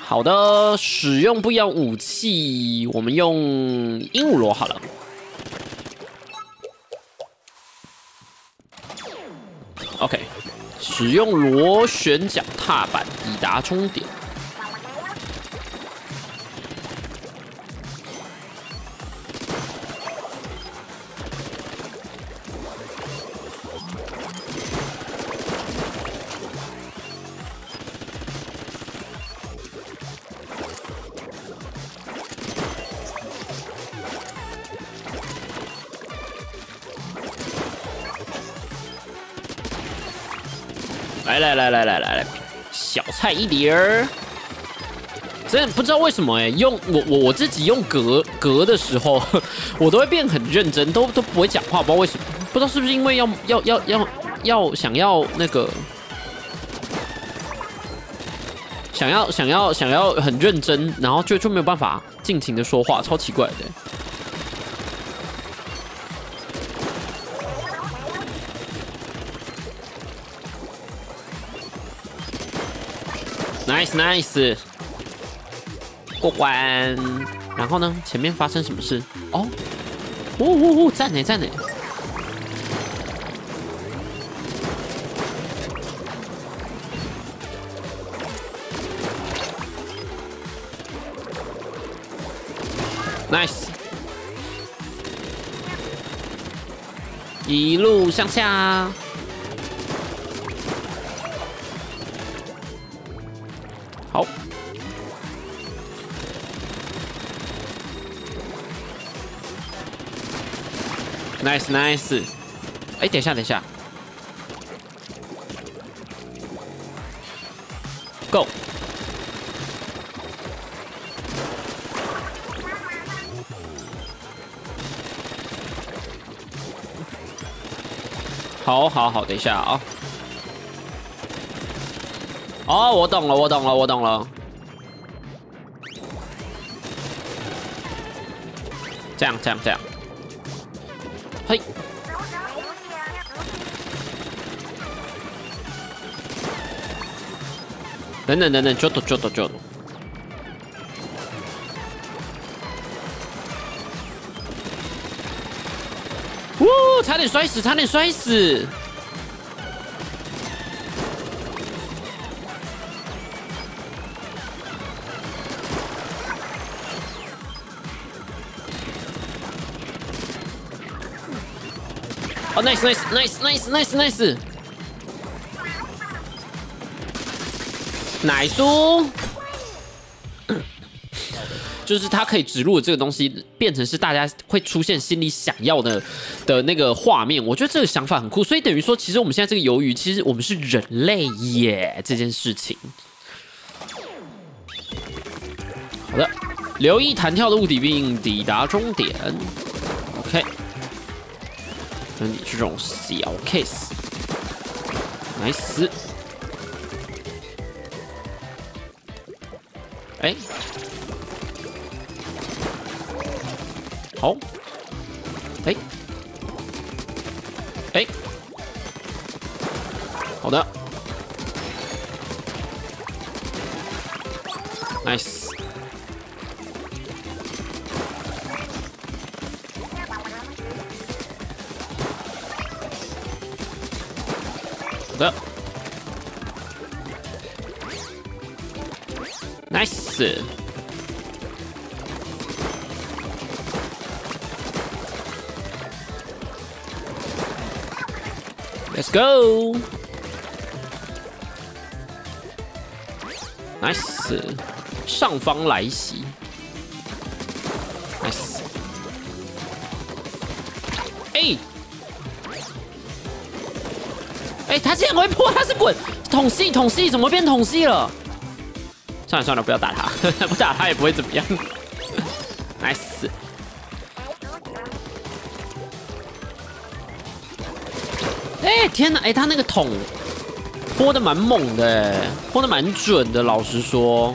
好的，使用不一样武器，我们用鹦鹉螺好了。OK， 使用螺旋桨踏板抵达终点。来，小菜一碟儿。真的不知道为什么用我自己用格的时候，我都会变很认真，都不会讲话，不知道为什么，不知道是不是因为要想要那个，想要很认真，然后就没有办法尽情的说话，超奇怪的。Nice， 过关。然后呢？前面发生什么事？哦，赞呢。Nice， 一路向下。好。Nice。哎，等一下。Go。好，等一下啊。哦，我懂了。这样。嘿。等，就躲。呜，差点摔死。哦 ，nice，奶叔，就是它可以植入这个东西，变成是大家会出现心里想要的那个画面。我觉得这个想法很酷，所以等于说，其实我们现在这个鱿鱼，其实我们是人类耶，这件事情。好的，留意弹跳的物体并抵达终点。OK。就你这种小 case，nice。哎，好，哎，好的 ，nice。好的 ，nice。Let's go. Nice， 上方来袭。Nice。他竟然会破，他是滚捅系，怎么变捅系了？算了，不要打他，不打他也不会怎么样。Nice。天哪！他那个捅泼的蛮猛的，泼的蛮准的。老实说，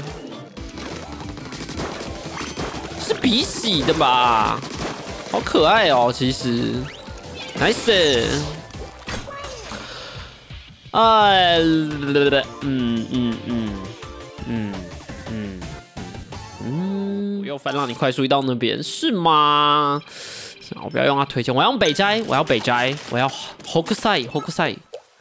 是鼻洗的吧？好可爱哦，其实。Nice。 又翻让你快速移到那边，是吗？我不要用它推荐，我要用北斋，我要北斋，我要 Hokusai。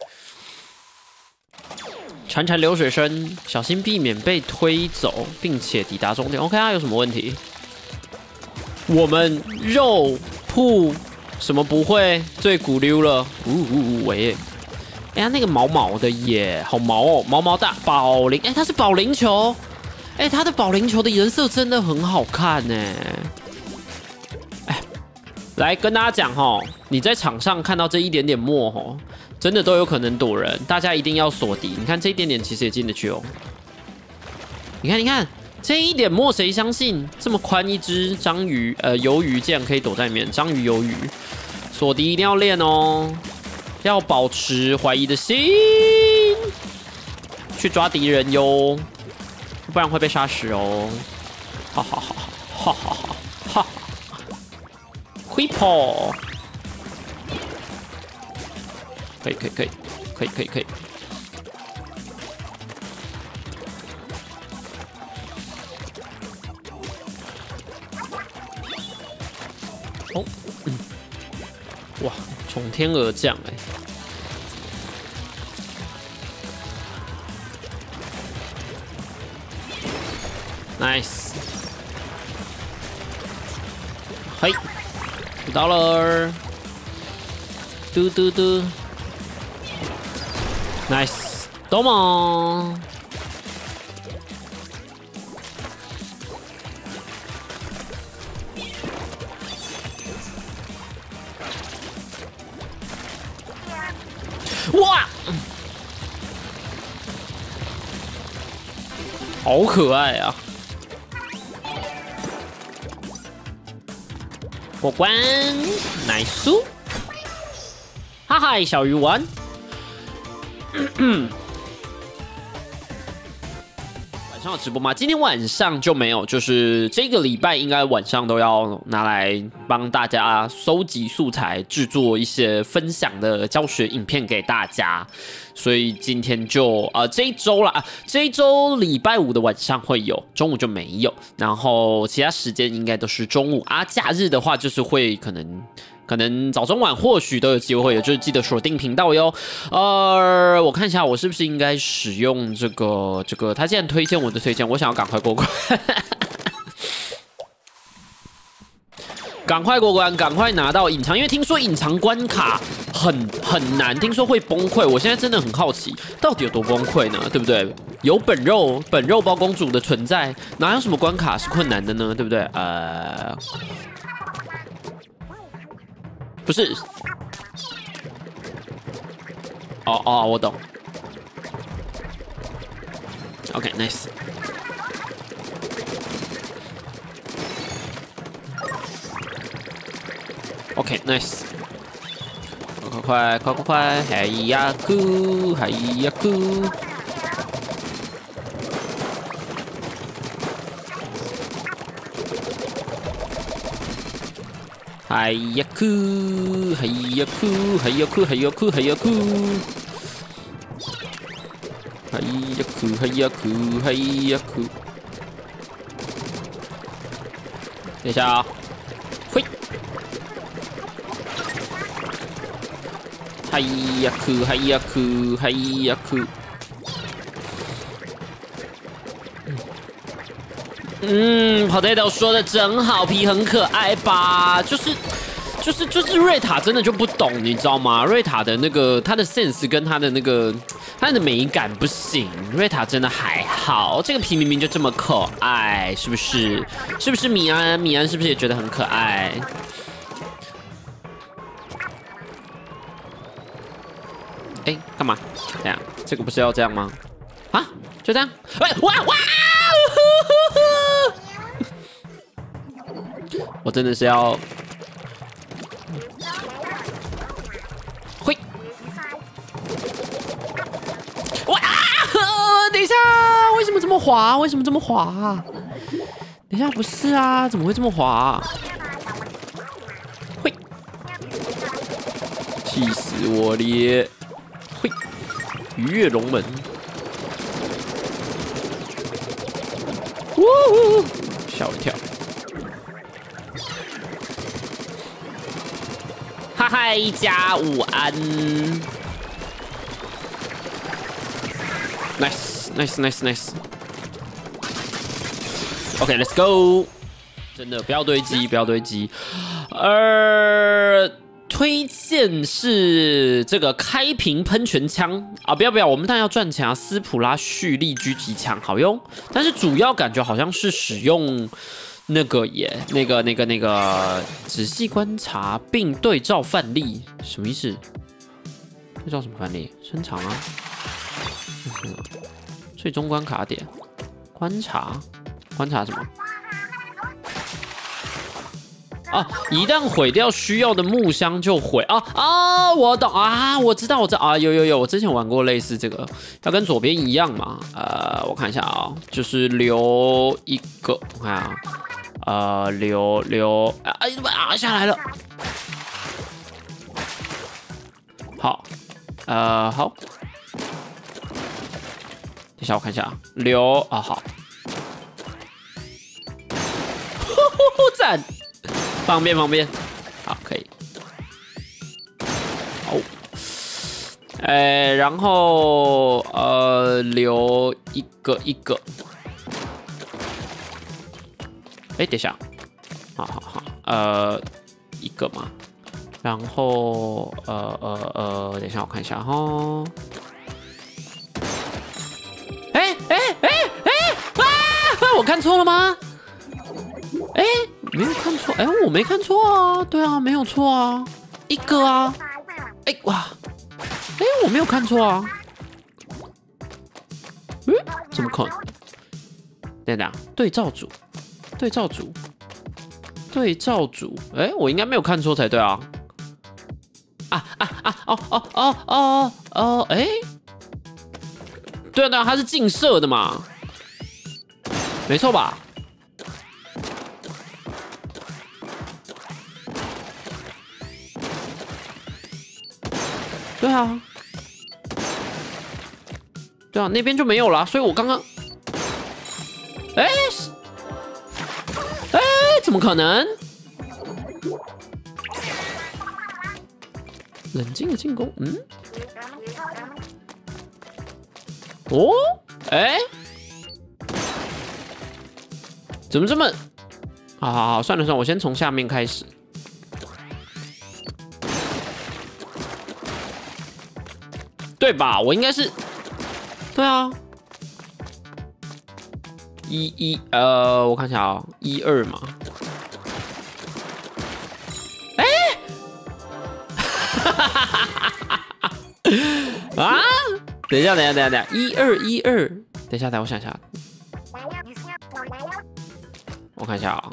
潺潺流水声，小心避免被推走，并且抵达终点。OK 啊，有什么问题？我们肉铺什么不会？最骨溜了，喂！哎呀，那个毛毛的耶，好毛哦，毛毛大保龄，哎，它是保龄球，哎，它的保龄球的颜色真的很好看呢。哎，来跟大家讲哈，你在场上看到这一点点墨哈，真的都有可能躲人，大家一定要锁敌。你看这一点点其实也进得去哦。你看，这一点墨谁相信？这么宽一只章鱼，鱿鱼竟然可以躲在里面，章鱼鱿鱼，锁敌一定要练哦。要保持怀疑的心，去抓敌人哟，不然会被杀死哦。哈哈哈哈哈哈哈！挥跑，可以。哦，哇，从天而降哎！ Nice， 嘿，知道了，嘟，Nice， 多么，哇，好可爱啊！ 过关 ，nice， 哈哈，小鱼丸。晚上有直播吗？今天晚上就没有，就是这个礼拜应该晚上都要拿来帮大家收集素材，制作一些分享的教学影片给大家。所以今天就这一周啦，这一周礼拜五的晚上会有，中午就没有。然后其他时间应该都是中午啊。假日的话就是会可能早中晚或许都有机会有，就是记得锁定频道哟。我看一下我是不是应该使用这个，他既然推荐我的推荐，我想要赶快过关。赶快过关，赶快拿到隐藏，因为听说隐藏关卡很难，听说会崩溃。我现在真的很好奇，到底有多崩溃呢？对不对？有本肉包公主的存在，哪有什么关卡是困难的呢？对不对？不是。哦，我懂。OK，nice。OK，nice。快！嗨呀咕！嗨呀咕！嗨呀咕！嗨呀咕！嗨呀咕！嗨呀咕！嗨呀咕！嗨呀咕！嗨呀咕！嗨呀咕！等一下啊！嘿！嗨呀哭，嗨呀哭，嗨呀哭。Potato 说的真好，皮很可爱吧？就是瑞塔真的就不懂，你知道吗？瑞塔的那个他的 sense 跟他的那个他的美感不行，瑞塔真的还好。这个皮明明就这么可爱，是不是？是不是米安？米安是不是也觉得很可爱？哎，干嘛？这样，这个不是要这样吗？啊，就这样？哎，哇！我真的是要，会，哇！等一下，为什么这么滑？为什么这么滑？等一下，不是啊，怎么会这么滑？会，气死我了！会，鱼跃龙门。呜！吓我一跳。 嗨，加午安。Nice。OK，let's go。真的不要堆积，不要堆积。推荐是这个开瓶喷泉枪啊！不要，我们当然要赚钱啊！斯普拉蓄力狙击枪好用，但是主要感觉好像是使用那个仔细观察并对照范例，什么意思？对照什么范例？伸长啊！最终关卡点，观察什么？啊！一旦毁掉需要的木箱就毁啊！我懂啊！我知道啊！有，我之前玩过类似这个，要跟左边一样嘛。我看一下啊，就是留一个，我看啊，留下来了。好，好。等一下我看一下啊，留啊好，赞。方便，好，可以。好，然后留一个，等一下，好，一个嘛，然后等一下我看一下哈，我看错了吗？没有看错，我没看错啊，对啊，没有错啊，一个啊，哇，我没有看错啊，怎么可能？等等，对照组，我应该没有看错才对啊，对啊，它是近射的嘛，没错吧？对啊，那边就没有了，所以我刚刚，怎么可能？冷静的进攻，怎么这么？好，算了，我先从下面开始。对吧？我应该是，对啊，我看一下啊，12嘛，啊，等一下，12，等一下，我想一下，我看一下啊，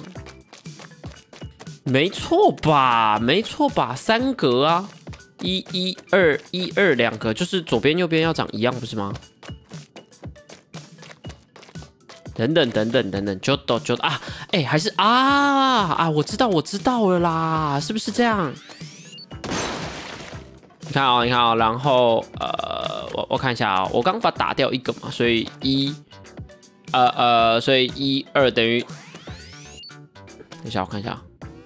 没错吧，3格啊。1、2、2两个，就是左边右边要长一样，不是吗？等等，就啊，还是我知道了啦，是不是这样？你看啊，然后我看一下啊，我刚把它打掉一个嘛，所以所以1、2等于，等一下我看一下，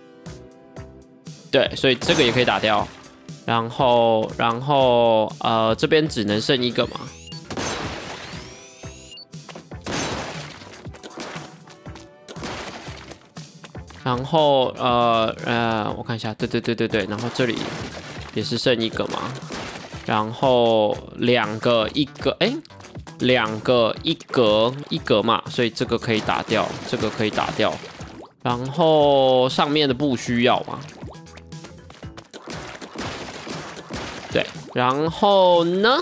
对，所以这个也可以打掉。然后这边只能剩一个嘛，然后我看一下，对，然后这里也是剩一个嘛，然后2个1个，2个1格嘛，所以这个可以打掉，然后上面的不需要嘛。对，然后呢？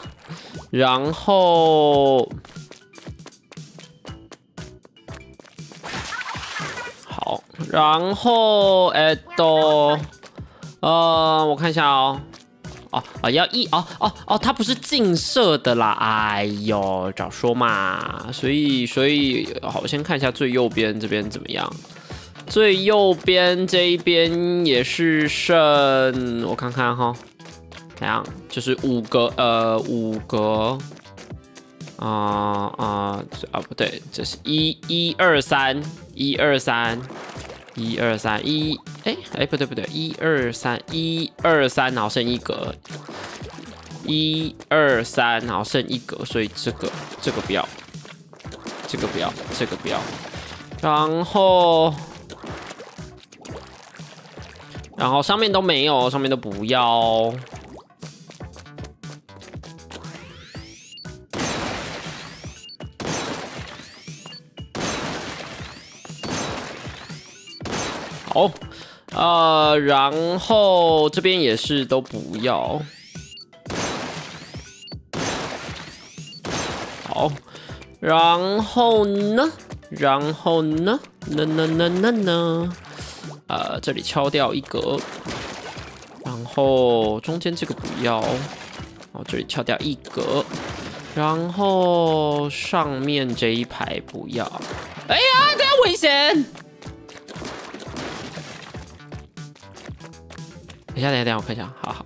好，然后我看一下哦。要它不是近射的啦，哎呦，早说嘛。所以好，我先看一下最右边这边怎么样。最右边这一边也是剩，我看看哈。怎样？就是5格，不对，这是1、2、3，1、2、3，1、2、3，1、 哎，不对不对，1、2、3，1、2、3，然后剩一格，1、2、3，然后剩一格，所以这个不要，这个不要，这个不要，然后上面都没有，上面都不要。好，然后这边也是都不要。好，然后呢？这里敲掉一格，然后中间这个不要，哦，这里敲掉一格，然后上面这一排不要。哎呀，这样危险！等一下，我看一下，好，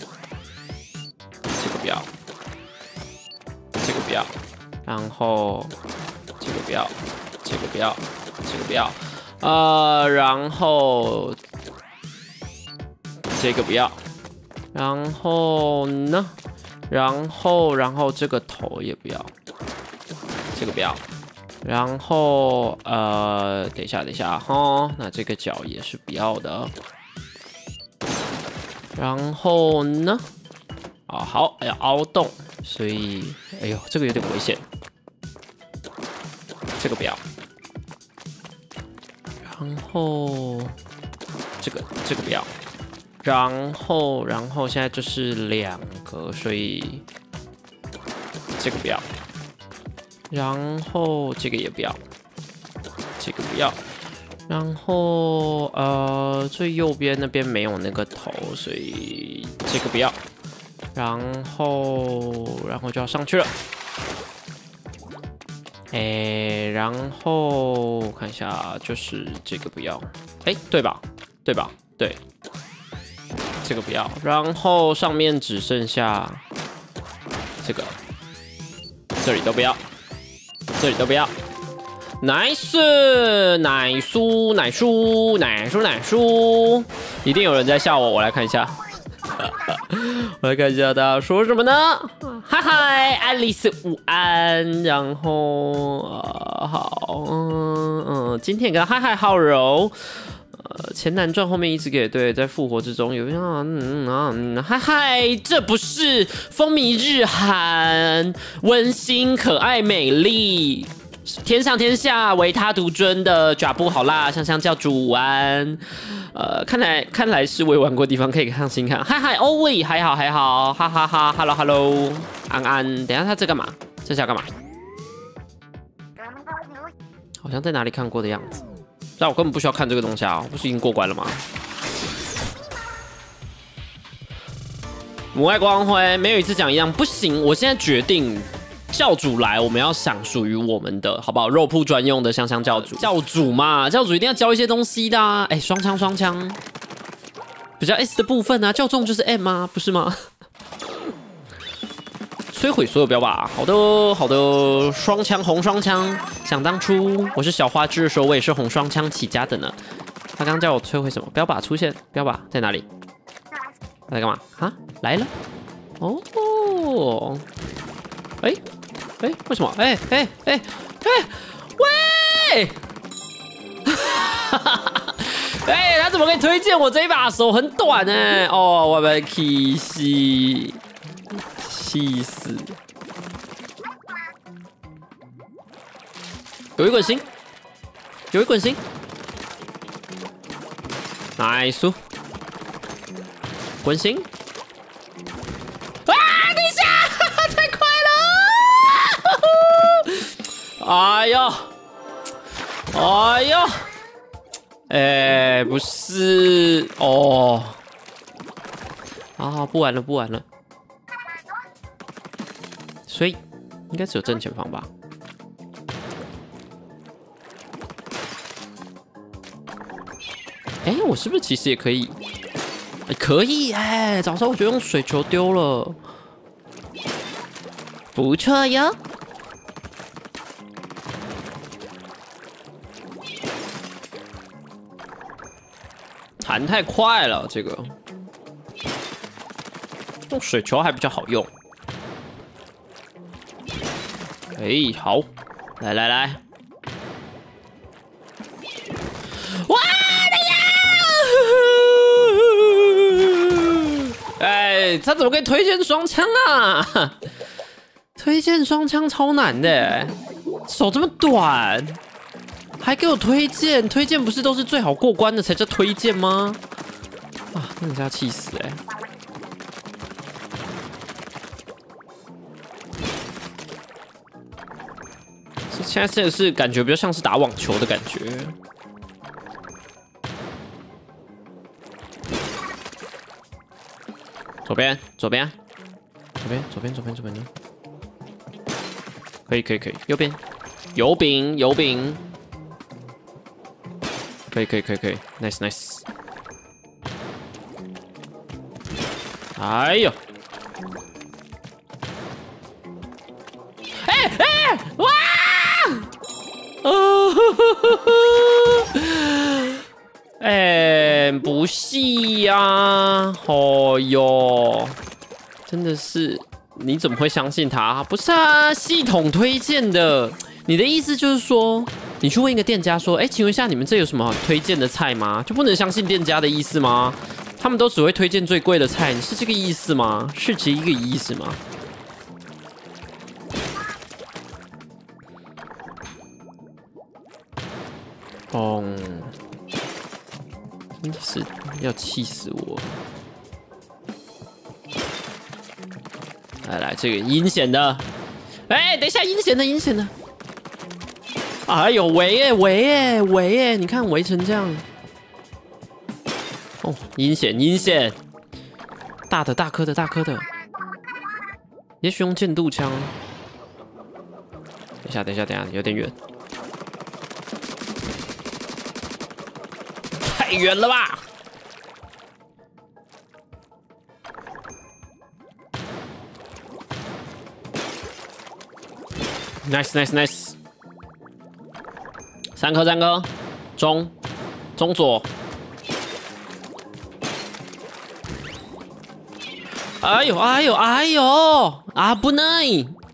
这个不要，这个不要，然后这个不要，这个不要，这个不要。然后这个不要，然后呢？然后这个头也不要，这个不要，然后等一下哈，那这个角也是不要的，然后呢？好，要凹洞，所以哎呦，这个有点危险，这个不要。然后这个不要，然后现在就是2格，所以这个不要，然后这个也不要，这个不要，然后最右边那边没有那个头，所以这个不要，然后就要上去了。然后看一下，就是这个不要，对吧？对，这个不要，然后上面只剩下这个，这里都不要，这里都不要。nice， 奶叔，一定有人在笑我，我来看一下。我来看一下大家说什么呢？嗨，爱丽丝午安。然后好，今天跟嗨浩柔，前男传后面一直给对，在复活之中有嗨，这不是风靡日韩，温馨可爱美丽。天上天下唯他独尊的爪布好辣，香香教主午安。看来是未玩过的地方可以上新看。嗨，欧伟还好，哈哈哈 ，hello， 安。等一下他这干嘛？这是要干嘛？好像在哪里看过的样子。但我根本不需要看这个东西啊，不是已经过关了吗？母爱光辉，没有一次讲一样，不行，我现在决定。教主来，我们要想属于我们的，好不好？肉铺专用的香香教主，教主嘛，教主一定要教一些东西的啊。双枪，比较 S 的部分啊，教众就是 M 啊，不是吗？摧毁所有标靶，好的，双枪红双枪。想当初我是小花枝的时候，我也是红双枪起家的呢。他刚刚叫我摧毁什么标靶出现？标靶在哪里？他在干嘛？啊，来了，哦。为什么？喂！他怎么可以推荐我这一把？手很短呢？哦，我被气死！有一滚星，nice， 滚星。哎呦，不是哦，不玩了，所以应该只有正前方吧？我是不是其实也可以？可以早上我就用水球丢了，不错哟。 弹太快了，这个用水球还比较好用。哎，好，来，哇！哎，他怎么可以推荐双枪啊？推荐双枪超难的，手这么短，还给我推荐？推荐不是都是最好过关的才叫推荐吗？啊，让人家气死哎！现在真的是感觉比较像是打网球的感觉。左边的，可以，右边，油饼，可以 ，nice， 哎呦，哎，哇！哎，不细呀！哦哟，真的是，你怎么会相信他？不是啊，系统推荐的。你的意思就是说，你去问一个店家说，哎，请问一下，你们这有什么推荐的菜吗？就不能相信店家的意思吗？他们都只会推荐最贵的菜，你是这个意思吗？是这个意思吗？哦，真的是要气死我！来，这个阴险的，哎，等一下，阴险的，哎呦，围耶，你看围成这样，哦，阴险，大颗的，也许用剑渡枪，等一下，有点远。太远了吧 ！Nice， 三颗，中左，哎呦，啊不耐，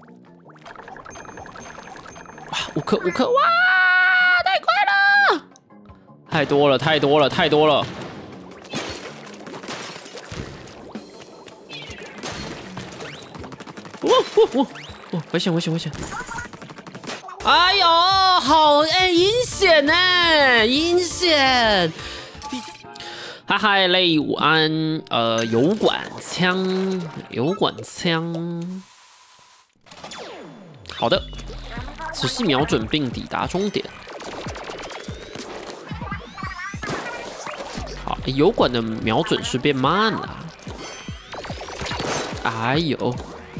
哇，5颗，哇，太快了！太多了！危险！哎呦，好哎，阴险！哈哈，类午安，油管枪，好的，仔细瞄准并抵达终点。好，油管的瞄准是变慢了。哎呦！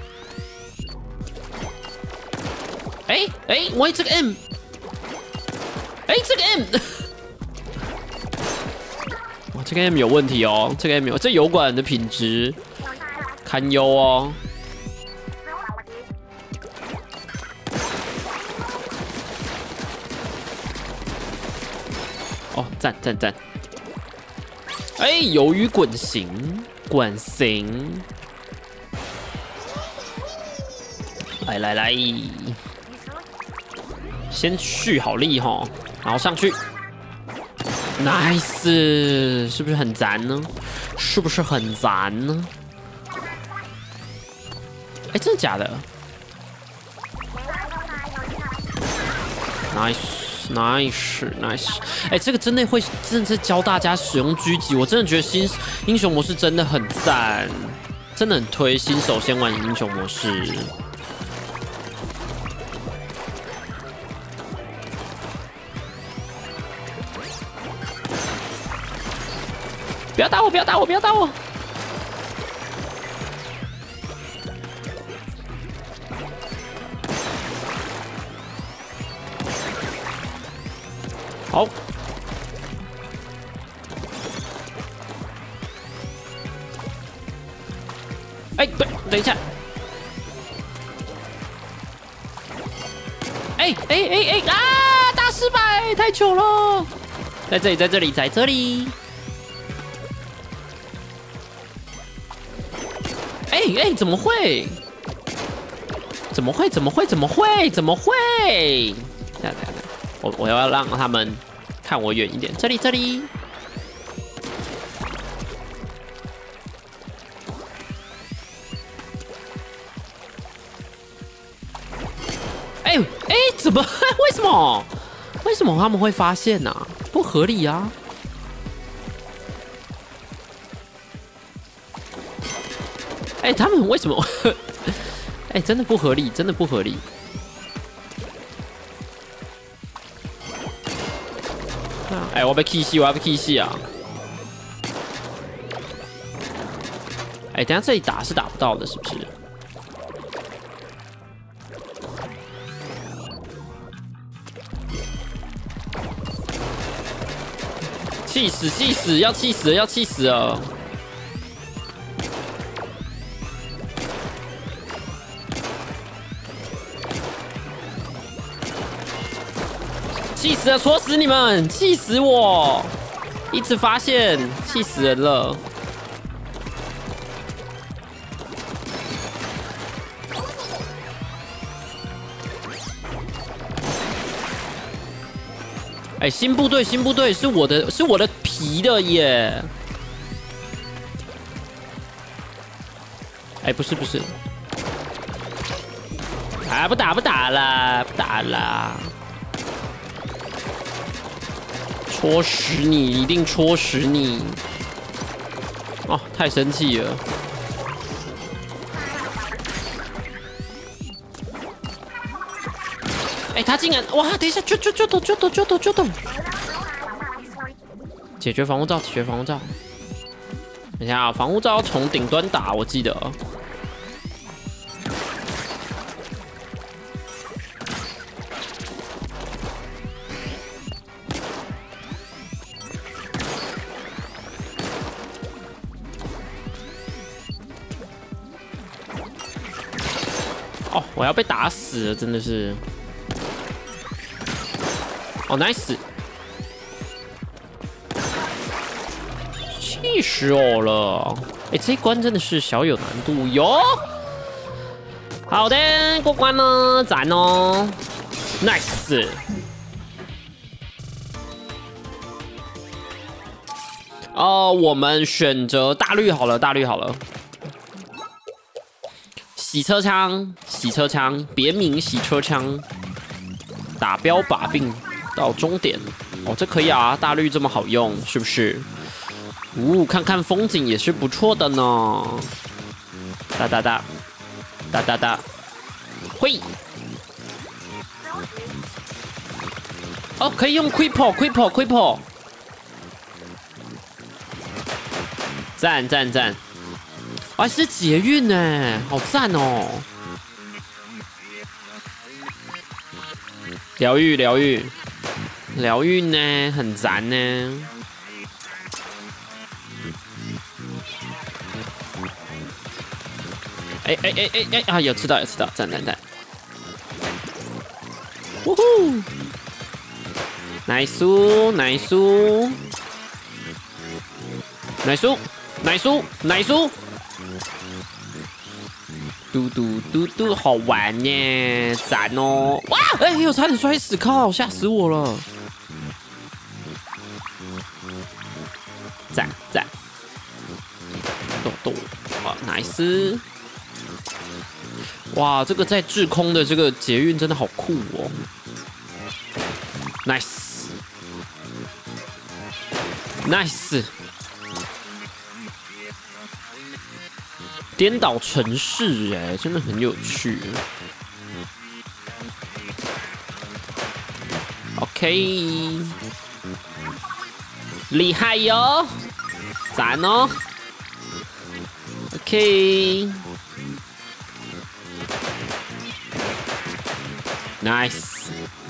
喂，这个 M， 这个 M， 哇，这个 M 有问题哦，这油管的品质堪忧哦。哦，赞！哎，鱿鱼滚行，来。先续好力哈，然后上去 ，nice， 是不是很赞呢？哎，真的假的 ？nice， 哎，这个真的是教大家使用狙击，我真的觉得新英雄模式真的很赞，真的很推新手先玩英雄模式。不要打我！好，哎，对，等一下，啊！大失败，太糗了！在这里， 哎，怎么会？怎么会？怎么会？怎么会？怎么会？等等，我要让他们看我远一点。这里，这里。哎，怎么？为什么？为什么他们会发现呢？不合理啊！哎，他们为什么？哎，真的不合理，真的不合理。哎，我要被 K 戏，我要被 K 戏啊！哎，等下这里打是打不到的，是不是？气死！气死！要气死了！要气死了！气死了！戳死你们！气死我！一直发现，气死人了！哎，新部队，新部队是我的皮的耶！哎，不是不是，啊，不打了，不打了。戳死你！一定戳死你！哦，太生气了！哎，他竟然哇！等一下，就懂！解决防护罩，解决防护罩。等一下啊，防护罩要从顶端打，我记得。哦，我要被打死了，真的是。哦 ，nice， 气死我了！哎，这一关真的是小有难度哟。好的，过关了，赞哦 ，nice。哦，我们选择大绿好了，大绿好了。洗车枪，洗车枪，别名洗车枪，打标把柄到终点。哦，这可以啊，大绿这么好用，是不是？看看风景也是不错的呢。哒哒哒，哒哒哒，会。哦，可以用 Creeper，赞赞赞！还是捷运呢，好赞哦！疗愈呢，很赞呢。哎啊！有吃到，赞！呜呼！奶酥！嘟，好玩耶，赞哦！哇，哎呦，差点摔死，靠，吓死我了！赞，豆，哇 ，nice！ 哇，这个在制空的这个捷运真的好酷哦 ，nice！ 颠倒城市，哎，真的很有趣。OK， 厉害哟，赞哦。OK，nice。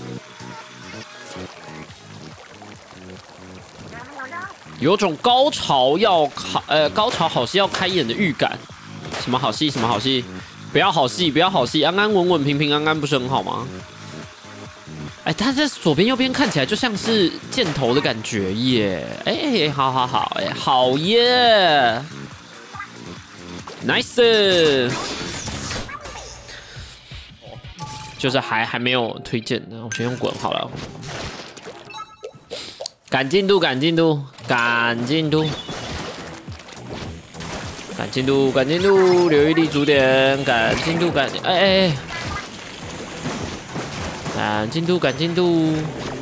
有种高潮好戏要开演的预感。什么好戏？不要好戏，安安稳稳、平安安，不是很好吗？哎，它在左边、右边看起来就像是箭头的感觉耶！哎，好，哎，好耶！ ，nice。就是还没有推荐的，我先用滚好了。赶进度，赶进度，赶进度，赶进度，赶进度，留一粒主点，赶进度，赶哎，赶进度，赶进度。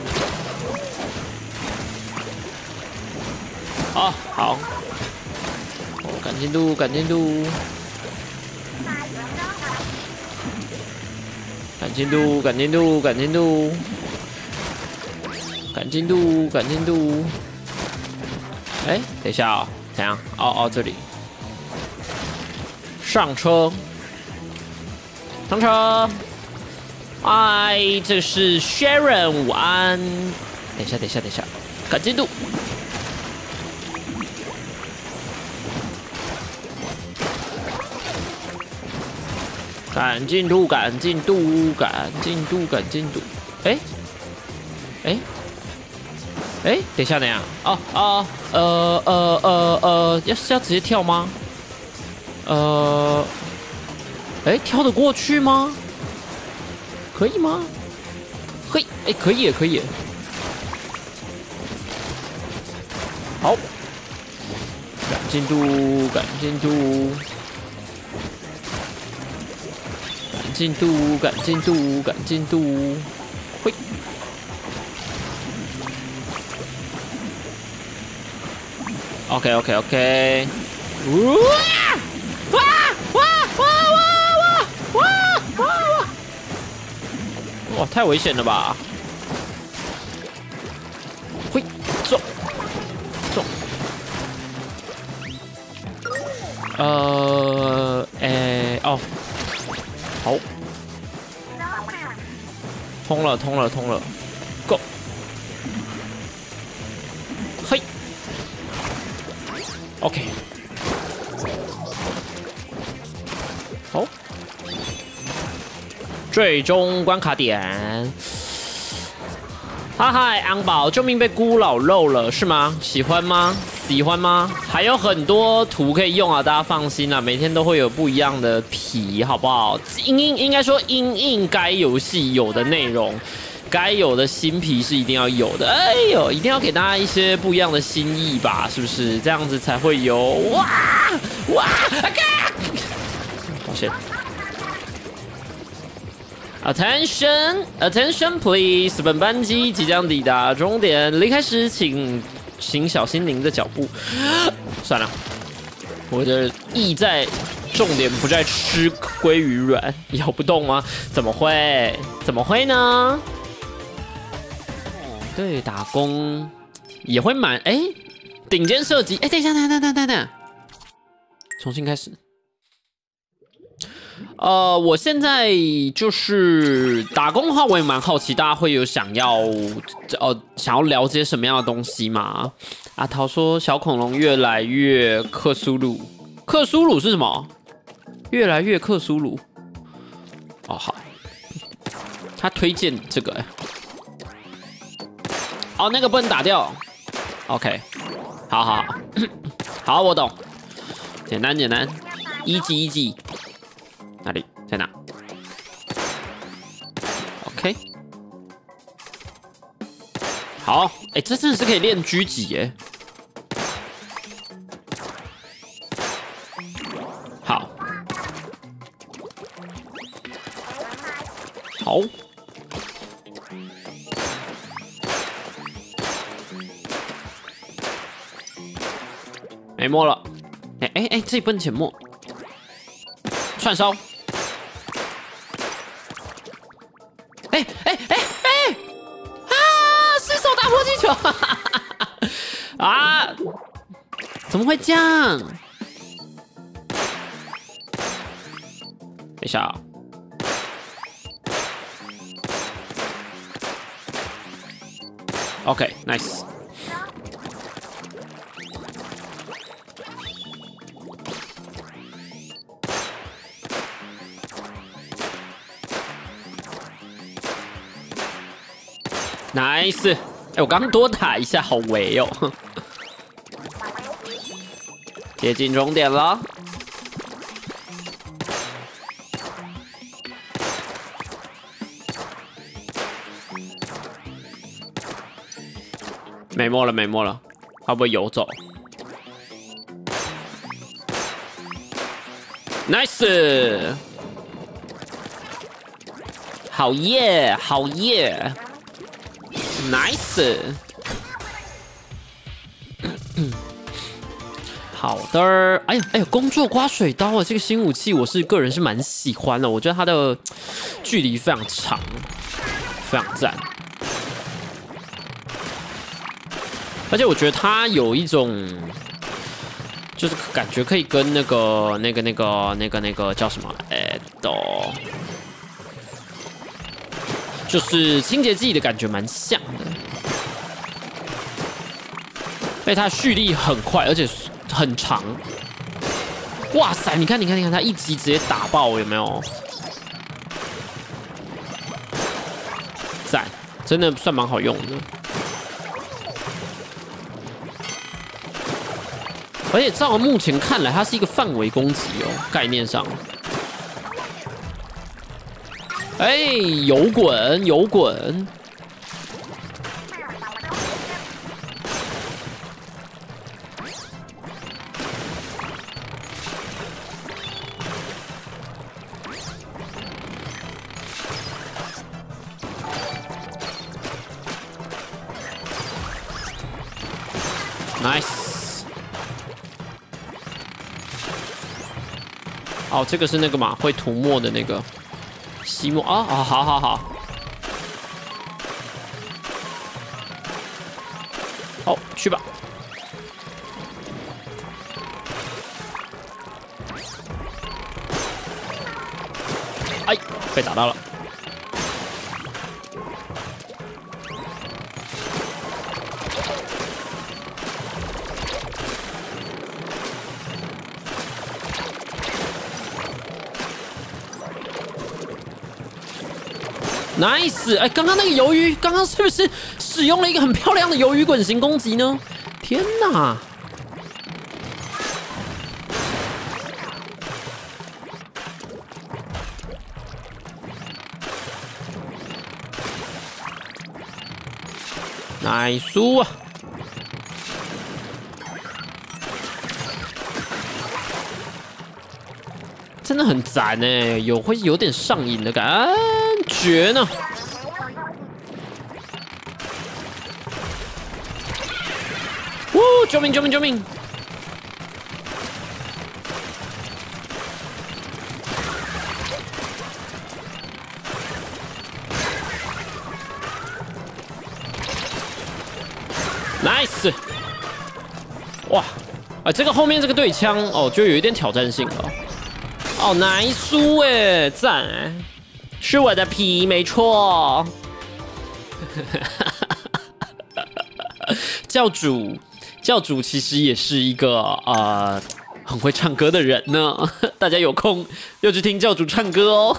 哦，好，赶进度，赶进度。 赶进度，赶进度，赶进度，赶进度，赶进度。哎，等一下哦，怎样？哦，这里。上车，上车。嗨，这是 Sharon， 午安。等一下，等一下，等一下，赶进度。 赶进度，赶进度，赶进度，赶进度。哎，等一下，等一下。要直接跳吗？跳得过去吗？可以吗？嘿，可以，可以。好，赶进度，赶进度。 赶进度，赶进度，赶进度，嘿！OK，哇，太危险了吧！嘿，走，走。哦。 好，通了，Go！ 嘿 ，OK， 好，最终关卡点。嗨，安宝，救命被孤老肉了是吗？喜欢吗？ 喜欢吗？还有很多图可以用啊，大家放心啦，每天都会有不一样的皮，好不好？应该说因该游戏有的内容，该有的新皮是一定要有的。哎呦，一定要给大家一些不一样的新意吧，是不是？这样子才会有哇！抱歉。 Attention, please！ 本班机即将抵达终点，离开时请小心您的脚步。算了，我的意在重点不在吃鲑鱼卵，咬不动吗？怎么会？怎么会呢？对，打工也会满顶尖射击等一下，等，重新开始。 我现在就是打工的话，我也蛮好奇，大家会有想要了解什么样的东西吗？阿桃说小恐龙越来越克苏鲁，克苏鲁是什么？越来越克苏鲁。哦，好，他推荐这个哦，那个不能打掉。OK， 好，好，我懂，简单，一级。 哪里？在哪 ？OK， 好，这真的是可以练狙击耶。好，没摸了。这里不能前摸，串烧。 失手打破气球！啊！怎么会这样？等一下啊！ OK， nice。nice， 我刚刚多打一下，好围哦。接近终点了。 没墨了，没墨了，会不会游走 ？Nice， 好耶，好耶 ，Nice。好的，哎呦，工作刮水刀啊，这个新武器我个人是蛮喜欢的，我觉得它的距离非常长，非常赞。而且我觉得它有一种，就是感觉可以跟那个叫什么？就是清洁剂的感觉蛮像的。而且它蓄力很快，而且很长。哇塞，你看，它一击直接打爆，有没有？赞，真的算蛮好用的。而且照目前看来，它是一个范围攻击哦，概念上。哎，油滚，油滚。Nice。哦，这个是那个嘛，会涂墨的那个吸墨啊！哦，好好好，好去吧。哎，被打到了。Nice！ 哎，刚刚那个鱿鱼，刚刚是不是使用了一个很漂亮的鱿鱼滚型攻击呢？天哪！nice 啊！真的很赞哎，会有点上瘾的感觉呢。呜！救命！救命！救命！Nice！ 哇，啊，这个后面这个对枪哦，就有一点挑战性了。哦，nice 哎，赞哎，是我的皮，没错。教主其实也是一个很会唱歌的人呢，大家有空要去听教主唱歌哦。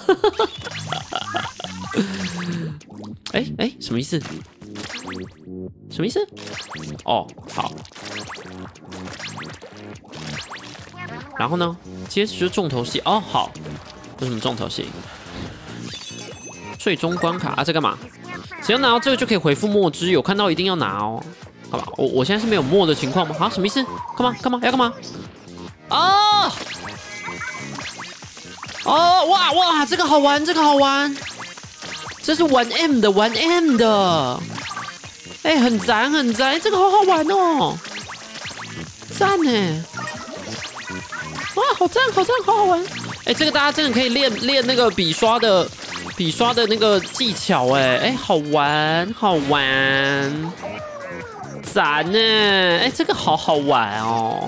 哎，什么意思？什么意思？哦，好。然后呢？接着就是重头戏哦，好。为什么重头戏？最终关卡啊，这干嘛？只要拿到这个就可以回复墨汁，有看到一定要拿哦。干嘛？我现在是没有墨的情况吗？啊，什么意思？干嘛？要干嘛？哦！哦，哇，这个好玩，这是玩 M 的，哎，很赞，这个好好玩哦，赞呢！哇，好赞，好好玩！哎，这个大家真的可以练那个笔刷的那个技巧，哎，好玩，赞呢！哎，这个好好玩哦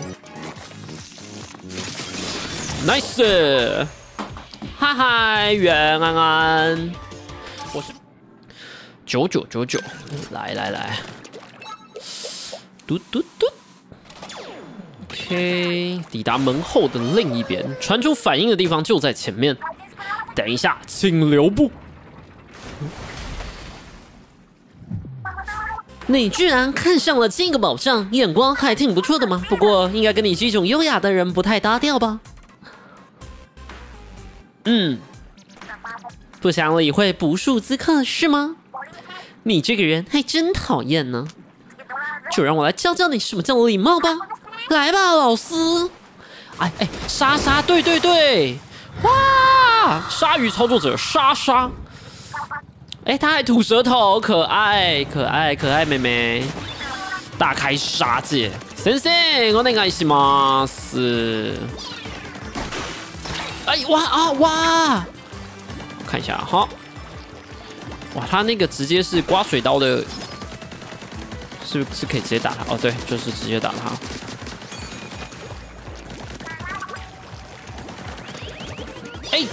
，nice！ 嗨，袁安安，我是9999，来，嘟。OK， 抵达门后的另一边，传出反应的地方就在前面。等一下，请留步。你居然看上了这个宝藏，眼光还挺不错的嘛。不过，应该跟你这种优雅的人不太搭调吧？不想理会不速之客是吗？你这个人还真讨厌呢。 就让我来教教你什么叫礼貌吧。来吧，老师。哎，莎莎，对，哇，鲨鱼操作者莎莎。哎，他还吐舌头，可爱妹妹。大开杀戒，先生，我お願いします。哎，哇！看一下哈，哇，他那个直接是刮水刀的，是不是可以直接打他？哦，对，就是直接打他。哎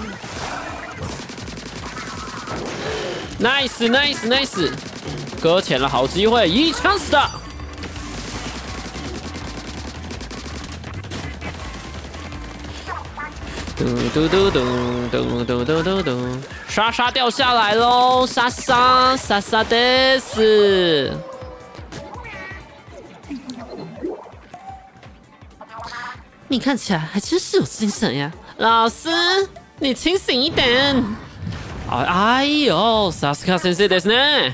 ，nice， 搁浅了好机会，一枪死的。嘟，莎莎掉下来喽！莎莎的死。你看起来还真是有精神呀，老师，你清醒一点。哎呦，萨斯卡先生ですね。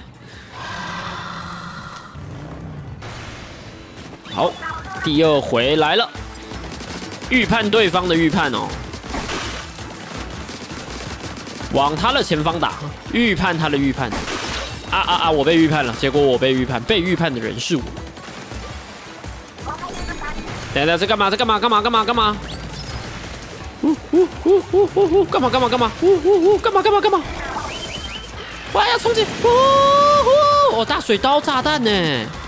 好，第二回来了，预判对方的预判哦。往他的前方打，预判他的预判。我被预判了，结果我被预判，被预判的人是我。等一下，这干嘛？干嘛？干嘛？干嘛？哇，要冲击！哦，大水刀炸弹呢！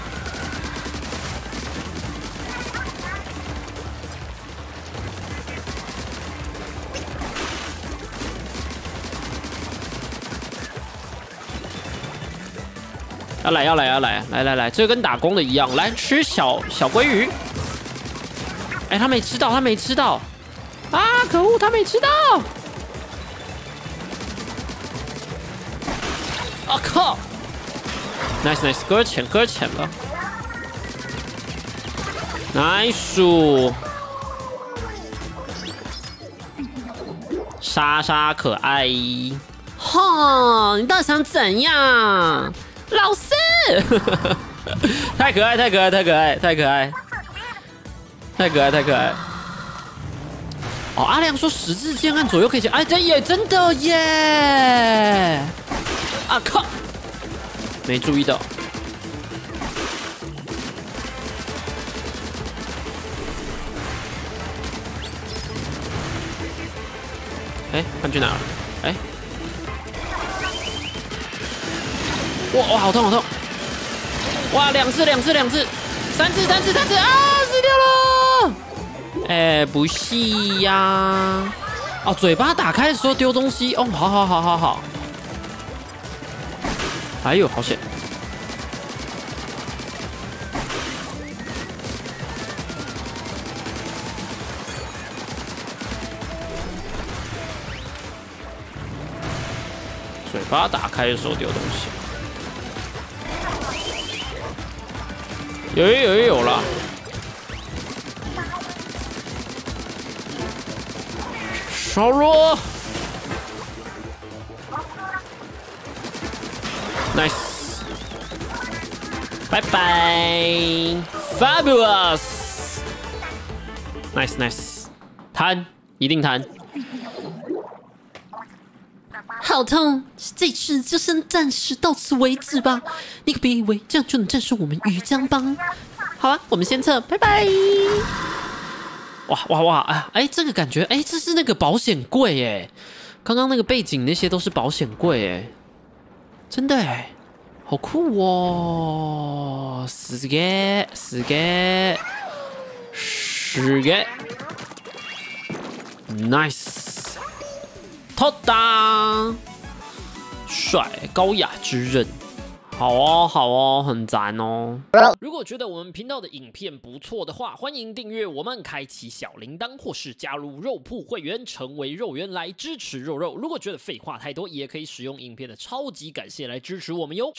要来，这跟打工的一样，来吃小鲑鱼。哎，他没吃到啊！可恶，他没吃到！啊靠 ！nice， 搁浅了 ，nice， 莎莎可爱。哈，你到底想怎样？老师，太可爱！哦，阿亮说十字键按左右可以切，哎，这也真的耶！啊靠，没注意到。哎，他去哪了？哎。哇，好痛！哇，两次，三次啊，死掉了！哎，不细呀！哦，嘴巴打开的时候丢东西。哦，好。哎呦，好险！嘴巴打开的时候丢东西。有了，烧肉 ，nice， 拜拜 ，fabulous，nice， 弹，一定弹。好痛！这次就先暂时到此为止吧。你可别以为这样就能战胜我们鱼江帮。好啊，我们先撤，拜拜。哇！哎，这个感觉，哎，这是那个保险柜哎。刚刚那个背景那些都是保险柜哎，真的哎，好酷哦！すげえ ，nice。偷打，帅，高雅之刃，好哦，很赞哦。如果觉得我们频道的影片不错的话，欢迎订阅我们，开启小铃铛，或是加入肉铺会员，成为肉圆来支持肉。如果觉得废话太多，也可以使用影片的超级感谢来支持我们哟。